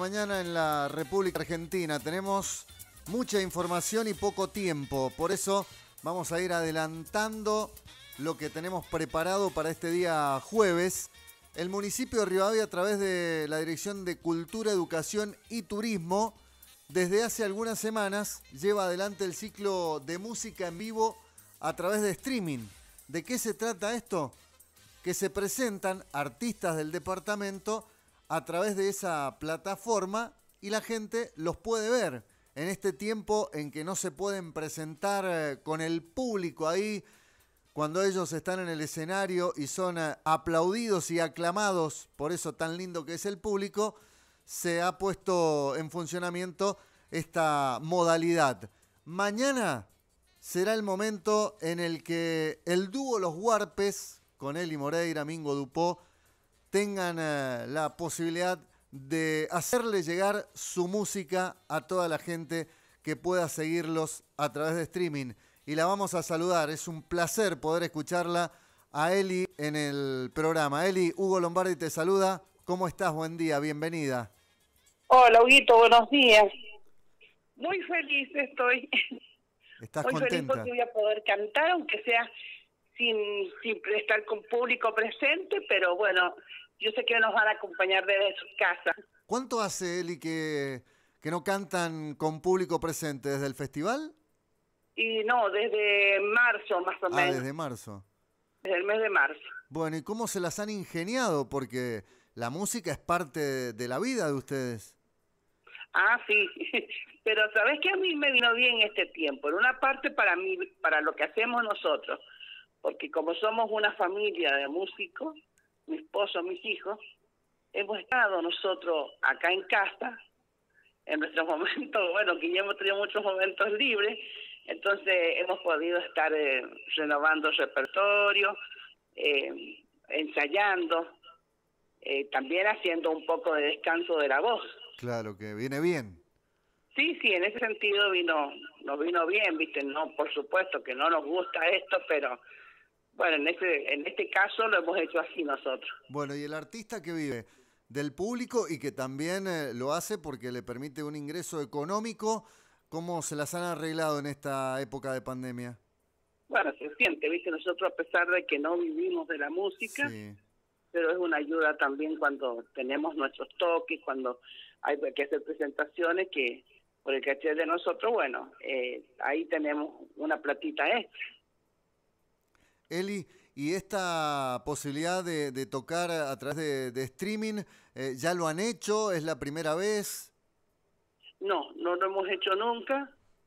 Mañana en la República Argentina tenemos mucha información y poco tiempo, por eso vamos a ir adelantando lo que tenemos preparado para este día jueves. El municipio de Rivadavia, a través de la Dirección de Cultura, Educación y Turismo, desde hace algunas semanas lleva adelante el ciclo de música en vivo a través de streaming. ¿De qué se trata esto? Que se presentan artistas del departamento a través de esa plataforma y la gente los puede ver en este tiempo en que no se pueden presentar con el público ahí, cuando ellos están en el escenario y son aplaudidos y aclamados por eso tan lindo que es el público. Se ha puesto en funcionamiento esta modalidad. Mañana será el momento en el que el dúo Los Huarpes, con Eli Moreira, Mingo Dupó, tengan la posibilidad de hacerle llegar su música a toda la gente que pueda seguirlos a través de streaming. Y la vamos a saludar, es un placer poder escucharla a Eli en el programa. Eli, Hugo Lombardi te saluda. ¿Cómo estás? Buen día, bienvenida. Hola, Huguito, buenos días. Muy feliz estoy. ¿Estás muy contenta? Feliz porque voy a poder cantar, aunque sea sin estar con público presente, pero bueno, yo sé que nos van a acompañar desde sus casas. ¿Cuánto hace, Eli, que no cantan con público presente? ¿Desde el festival? Y no, desde marzo más o menos. Desde marzo. Desde el mes de marzo. Bueno, ¿y cómo se las han ingeniado? Porque la música es parte de la vida de ustedes. Sí, pero sabes que a mí me vino bien este tiempo, en una parte para mí, para lo que hacemos nosotros, porque como somos una familia de músicos, mi esposo, mis hijos, hemos estado nosotros acá en casa, en nuestros momentos, bueno, que ya hemos tenido muchos momentos libres, entonces hemos podido estar renovando el repertorio, ensayando, también haciendo un poco de descanso de la voz. Claro, que viene bien. Sí, en ese sentido nos vino bien, ¿viste? No, por supuesto que no nos gusta esto, pero bueno, en este caso lo hemos hecho así nosotros. Bueno, y el artista que vive del público y que también lo hace porque le permite un ingreso económico, ¿cómo se las han arreglado en esta época de pandemia? Bueno, se siente, ¿viste? Nosotros, a pesar de que no vivimos de la música, sí, pero es una ayuda también cuando tenemos nuestros toques, cuando hay que hacer presentaciones, que por el caché de nosotros, bueno, ahí tenemos una platita extra. Eli, ¿y esta posibilidad de tocar a través de streaming, ya lo han hecho? ¿Es la primera vez? No lo hemos hecho nunca.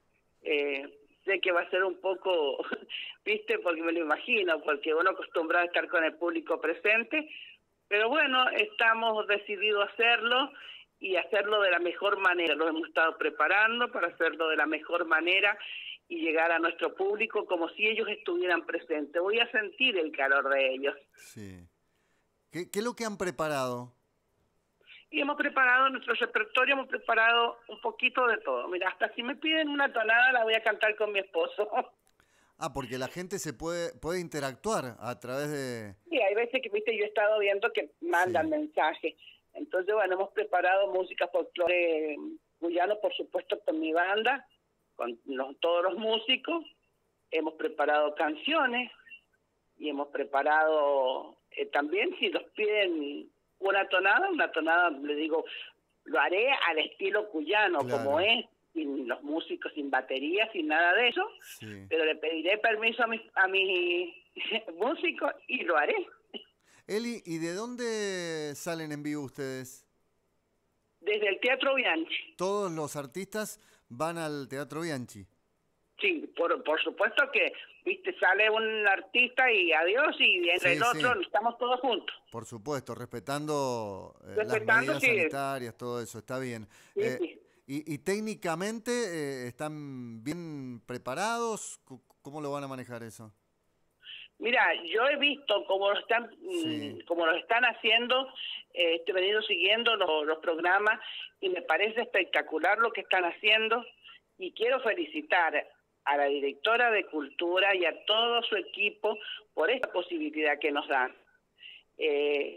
Sé que va a ser un poco, ¿viste? Porque me lo imagino, porque uno acostumbrado a estar con el público presente, pero bueno, estamos decididos a hacerlo y hacerlo de la mejor manera. Los hemos estado preparando para hacerlo de la mejor manera y llegar a nuestro público como si ellos estuvieran presentes. Voy a sentir el calor de ellos. Sí. ¿Qué es lo que han preparado? Y hemos preparado nuestro repertorio, hemos preparado un poquito de todo. Mira, hasta si me piden una tonada la voy a cantar con mi esposo. Porque la gente se puede interactuar a través de... Sí, hay veces que, viste, yo he estado viendo que mandan mensajes. Entonces, bueno, hemos preparado música folclore cuyano, por supuesto, con mi banda, con todos los músicos. Hemos preparado canciones y hemos preparado también, si nos piden una tonada, le digo, lo haré al estilo cuyano, claro, como es, sin los músicos, sin batería, sin nada de eso, sí, pero le pediré permiso a mis músicos y lo haré. Eli, ¿y de dónde salen en vivo ustedes? Desde el Teatro Bianchi. ¿Todos los artistas van al Teatro Bianchi? Sí, por supuesto que, viste, sale un artista y adiós, y entre el otro estamos todos juntos. Por supuesto, respetando las medidas sanitarias, todo eso, está bien. Sí. ¿Y técnicamente están bien preparados? ¿Cómo lo van a manejar eso? Mira, yo he visto cómo lo están haciendo, he venido siguiendo los programas y me parece espectacular lo que están haciendo, y quiero felicitar a la directora de Cultura y a todo su equipo por esta posibilidad que nos dan.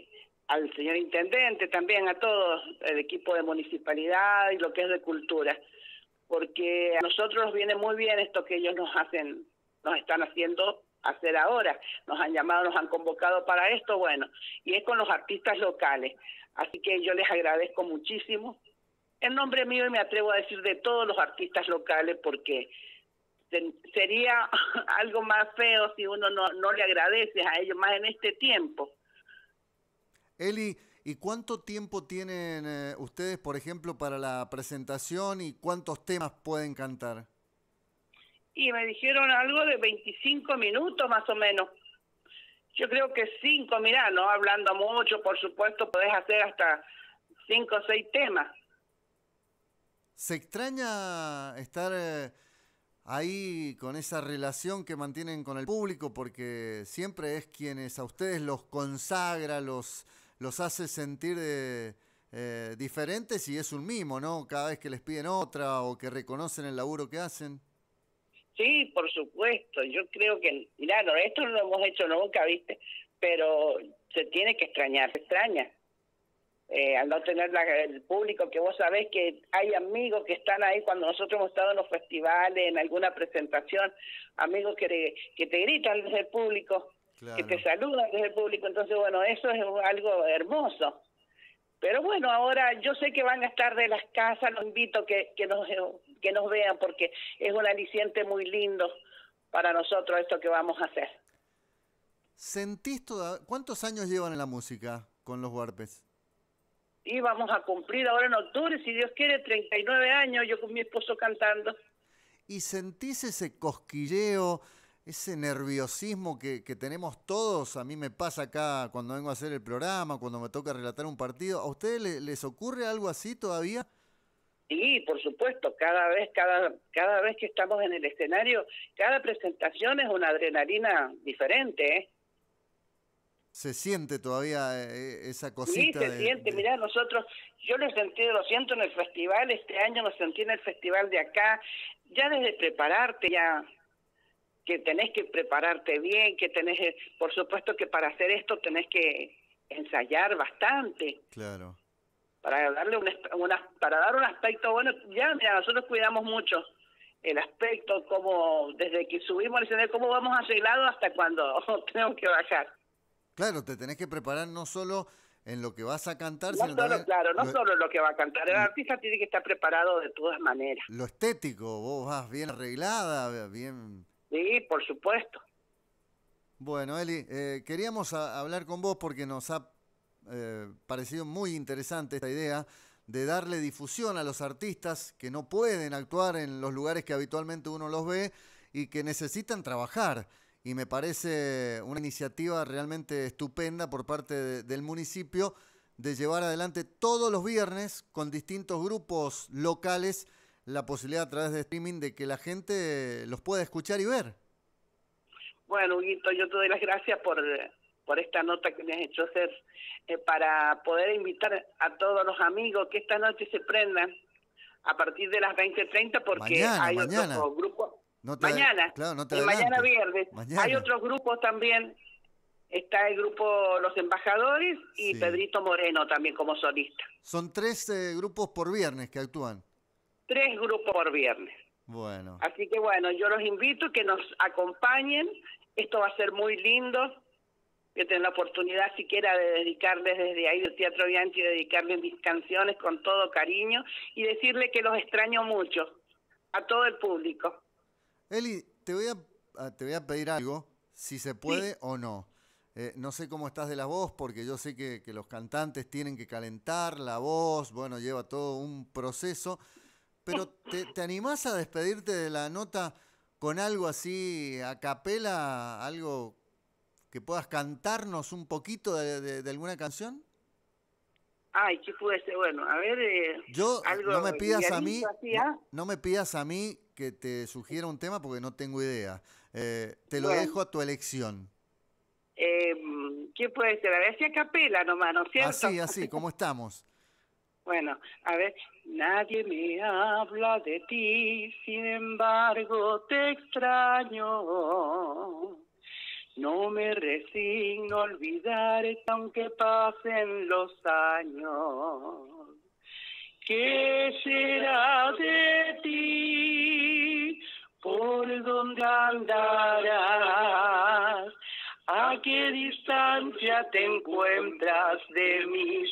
al señor intendente, también a todo el equipo de municipalidad y lo que es de cultura, porque a nosotros nos viene muy bien esto que ellos nos están haciendo hacer ahora. Nos han llamado, nos han convocado para esto, bueno, y es con los artistas locales. Así que yo les agradezco muchísimo. En nombre mío, y me atrevo a decir de todos los artistas locales, porque sería algo más feo si uno no le agradece a ellos, más en este tiempo. Eli, ¿y cuánto tiempo tienen ustedes, por ejemplo, para la presentación y cuántos temas pueden cantar? Y me dijeron algo de 25 minutos más o menos. Yo creo que 5, mirá, no hablando mucho, por supuesto, podés hacer hasta 5 o 6 temas. ¿Se extraña estar ahí con esa relación que mantienen con el público? Porque siempre es quienes a ustedes los consagra, los hace sentir diferentes, y es un mimo, ¿no? Cada vez que les piden otra o que reconocen el laburo que hacen. Sí, por supuesto. Yo creo que, mirá, no, esto no lo hemos hecho nunca, ¿viste? Pero se tiene que extrañar, se extraña. Al no tener el público, que vos sabés que hay amigos que están ahí cuando nosotros hemos estado en los festivales, en alguna presentación, amigos que te gritan desde el público, claro, que te saludan desde el público. Entonces, bueno, eso es algo hermoso. Pero bueno, ahora yo sé que van a estar de las casas, los invito que nos vean, porque es un aliciente muy lindo para nosotros esto que vamos a hacer. ¿Cuántos años llevan en la música con los Huarpes? Y vamos a cumplir ahora en octubre, si Dios quiere, 39 años, yo con mi esposo cantando. ¿Y sentís ese cosquilleo, ese nerviosismo que tenemos todos? A mí me pasa acá cuando vengo a hacer el programa, cuando me toca relatar un partido. ¿A ustedes les ocurre algo así todavía? Sí, por supuesto, cada vez que estamos en el escenario, cada presentación es una adrenalina diferente, ¿eh? ¿Se siente todavía esa cosita? Sí, se siente. Mirá, yo lo siento en el festival, este año lo sentí en el festival de acá, ya desde prepararte, ya que tenés que prepararte bien, que tenés, por supuesto que para hacer esto tenés que ensayar bastante. Claro. Para darle para dar un aspecto bueno. Ya, mira, nosotros cuidamos mucho el aspecto, como desde que subimos al escenario, cómo vamos arreglados hasta cuando tenemos que bajar. Claro, te tenés que preparar no solo en lo que vas a cantar, no sino solo, también... Claro, no solo lo que va a cantar. El artista tiene que estar preparado de todas maneras. Lo estético, vos vas bien arreglada, bien... Sí, por supuesto. Bueno, Eli, queríamos hablar con vos porque nos ha parecido muy interesante esta idea de darle difusión a los artistas que no pueden actuar en los lugares que habitualmente uno los ve y que necesitan trabajar. Y me parece una iniciativa realmente estupenda por parte del municipio de llevar adelante todos los viernes con distintos grupos locales la posibilidad a través de streaming de que la gente los pueda escuchar y ver. Bueno, Huguito, yo te doy las gracias por esta nota que me has hecho hacer, para poder invitar a todos los amigos que esta noche se prendan a partir de las 20:30, porque hay otros grupos. Mañana, claro, no te mañana viernes. Hay otros grupos también. Está el grupo Los Embajadores y sí, Pedrito Moreno también como solista. Son 3 grupos por viernes que actúan. 3 grupos por viernes. Bueno. Así que bueno, yo los invito a que nos acompañen. Esto va a ser muy lindo. Yo tengo la oportunidad siquiera de dedicarles desde ahí del Teatro Bianchi, dedicarles mis canciones con todo cariño y decirle que los extraño mucho a todo el público. Eli, te voy a pedir algo, si se puede, sí, o no. No sé cómo estás de la voz, porque yo sé que los cantantes tienen que calentar la voz, bueno, lleva todo un proceso, pero ¿te animás a despedirte de la nota con algo así a capela, algo que puedas cantarnos un poquito de alguna canción? Ay, ¿qué puede ser? Bueno, a ver, algo no me pidas a mí, así, ¿ah? No me pidas a mí que te sugiera un tema porque no tengo idea. Te lo dejo a tu elección. ¿Qué puede ser? A ver, si a capela nomás, ¿no es cierto? Así, ¿cómo estamos? Bueno, a ver. Nadie me habla de ti, sin embargo te extraño. No me resigno a olvidarte aunque pasen los años. ¿Qué será de ti? ¿Por dónde andarás? ¿A qué distancia te encuentras de mi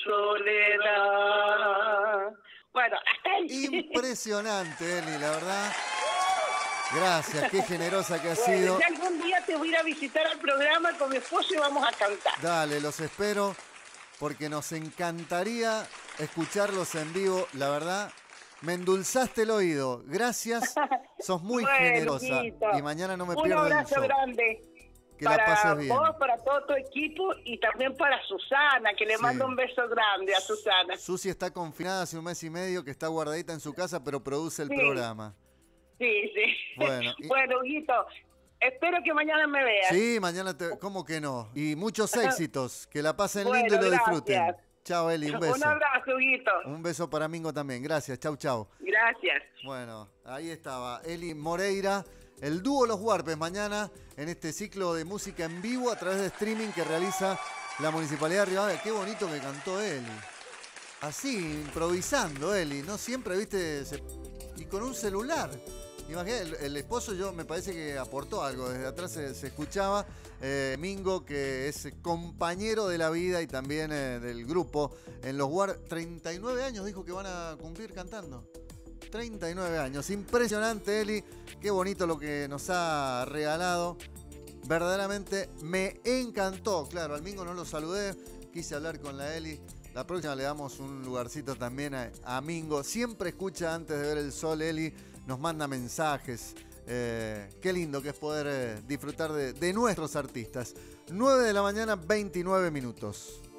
soledad? Bueno, hasta ahí. Impresionante, Eli, la verdad. Gracias, qué generosa que has Bueno, sido. ya algún día te voy a ir a visitar al programa con mi esposo y vamos a cantar. Dale, los espero porque nos encantaría escucharlos en vivo. La verdad, me endulzaste el oído. Gracias, sos muy Bueno, generosa. Guito, Y mañana no me un pierdo el abrazo show. grande. Que la pases Para bien. vos, para todo tu equipo y también para Susana, que le Sí. mando un beso grande a Susana. Susi está confinada hace un mes y medio, que está guardadita en su casa, pero produce el Sí. programa. Sí, sí. Bueno, Bueno, Guito, espero que mañana me veas. Sí, mañana ¿cómo que no? Y muchos éxitos. Que la pasen Bueno, lindo y lo disfruten. gracias. Chao, Eli, un beso. Un abrazo, Guito. Un beso para Mingo también. Gracias, chau, chau. Gracias. Bueno, ahí estaba Eli Moreira, el dúo Los Huarpes, mañana en este ciclo de música en vivo a través de streaming que realiza la Municipalidad de Rivadavia. Qué bonito que cantó Eli. Así, improvisando Eli, no siempre, viste, y con un celular. Imagínate, el esposo me parece que aportó algo, desde atrás se escuchaba. Mingo, que es compañero de la vida y también del grupo en Los Huarpes. 39 años dijo que van a cumplir cantando. 39 años. Impresionante, Eli. Qué bonito lo que nos ha regalado. Verdaderamente me encantó. Claro, al Mingo no lo saludé. Quise hablar con la Eli. La próxima le damos un lugarcito también a Mingo. Siempre escucha antes de ver el sol, Eli. Nos manda mensajes. Qué lindo que es poder disfrutar de nuestros artistas. 9 de la mañana, 29 minutos.